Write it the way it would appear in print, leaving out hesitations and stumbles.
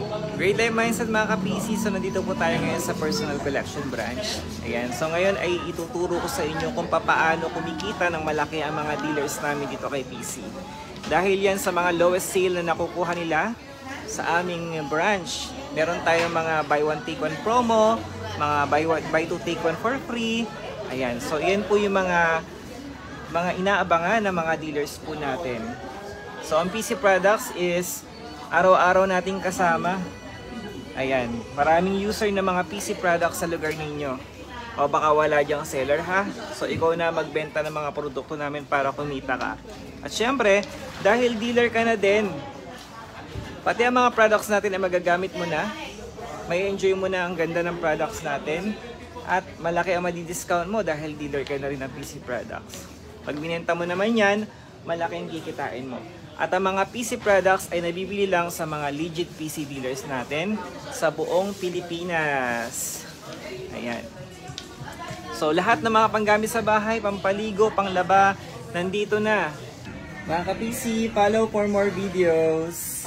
Great Life Mindset mga ka-PC, so nandito po tayo ngayon sa Personal Collection Branch. Ayan, so ngayon ay ituturo ko sa inyo kung paano kumikita ng malaki ang mga dealers namin dito kay PC. Dahil yan sa mga lowest sale na nakukuha nila sa aming branch. Meron tayong mga buy one take one promo, mga buy two take one for free. Ayan, so yan po yung mga inaabangan ng mga dealers po natin. So ang PC Products is araw-araw nating kasama. Ayan, maraming user ng mga PC products sa lugar ninyo. O baka wala diyang seller ha. So ikaw na magbenta ng mga produkto namin para kumita ka. At syempre, dahil dealer ka na din, pati ang mga products natin ay magagamit mo na. May enjoy mo na ang ganda ng products natin. At malaki ang madi-discount mo dahil dealer ka na rin ng PC products. Pag binenta mo naman yan, malaki ang kikitain mo. At ang mga PC products ay nabibili lang sa mga legit PC dealers natin sa buong Pilipinas. Ayan. So lahat ng mga panggamit sa bahay, pampaligo, panglaba, nandito na. Mga ka-PC, follow for more videos.